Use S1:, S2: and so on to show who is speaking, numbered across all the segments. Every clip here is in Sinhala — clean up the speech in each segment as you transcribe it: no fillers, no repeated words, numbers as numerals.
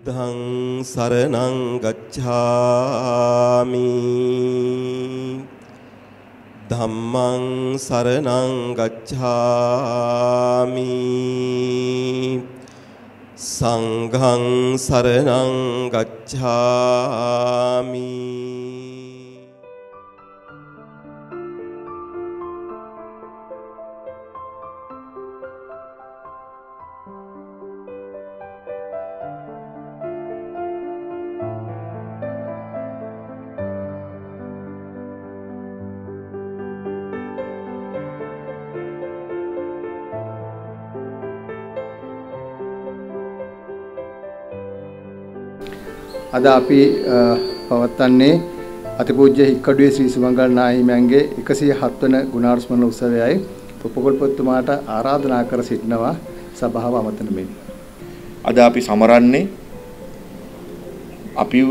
S1: බුද්ධං සරණං ගච්ඡාමි ධම්මං සරණං ගච්ඡාමි සංඝං සරණං ගච්ඡාමි
S2: අද අපි පවත්වන්නේ අතිපූජ්‍ය හික්කඩුවේ ශ්‍රී සුමංගල නාහිමියන්ගේ 107 වන ගුණාර්ස්මරණ උත්සවයයි පොපොගොල්පොත්තුමාට ආරාධනා කර සිටිනවා සභාව අමතන මෙන්.
S3: අද අපි සමරන්නේ අපිව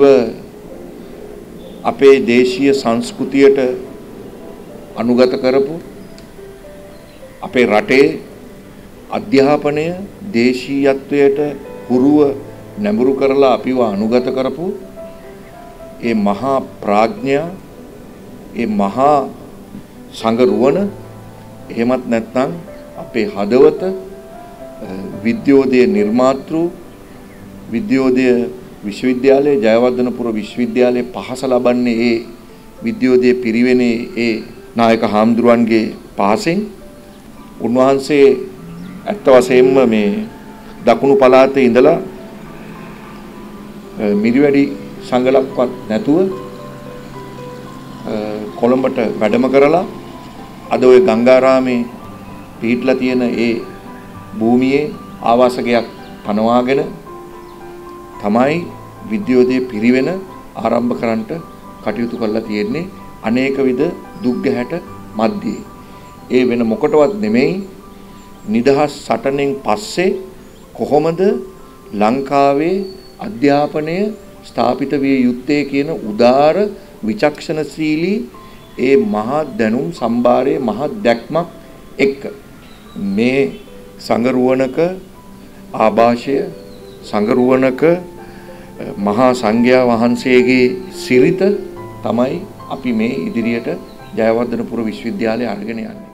S3: අපේ දේශීය සංස්කෘතියට අනුගත කරපු අපේ රටේ අධ්‍යාපනය දේශීයත්වයට හුරුව නැඹුරු කරලා අපිව අනුගත කරපු ඒ මහා ප්‍රඥා ඒ මහා සංගරුවන එහෙමත් නැත්නම් අපේ හදවත විද්‍යෝදය නිර්මාතෘ විද්‍යෝදය විශ්වවිද්‍යාලයේ ජයවර්ධනපුර විශ්වවිද්‍යාලයේ පහස ලබන්නේ ඒ විද්‍යෝදය පිරිවෙනේ ඒ නායක හාමුදුරුවන්ගේ පහසෙන් උන්වහන්සේ ඇත්ත වශයෙන්ම මේ දකුණු පළාතේ ඉඳලා මිරිවැඩි සංගලක්වත් නැතුව කොළඹට වැඩම කරලා අද ওই ගංගාරාමේ පිහිටලා තියෙන ඒ භූමියේ ආවාසකයක් පනවාගෙන තමයි විද්‍යෝදය පිරිවෙන ආරම්භ කරන්නට කටයුතු කරලා තියෙන්නේ අනේක විද දුක් ගැහැට මැද්දේ. ඒ වෙන මොකටවත් නෙමෙයි නිදහස් සටනෙන් පස්සේ කොහොමද ලංකාවේ අධ්‍යාපනය ස්ථාපිත විය යුත්තේ කියන උදාර විචක්ෂණශීලී ඒ මහා දැනුම් සම්භාරයේ මහා දැක්මක් එක්ක මේ සංගරුවනක ආభాෂය සංගරුවනක මහා සංඝයා වහන්සේගේ සිරිත තමයි අපි මේ ඉදිරියට ජයවර්ධනපුර විශ්වවිද්‍යාලය අරගෙන යන්නේ.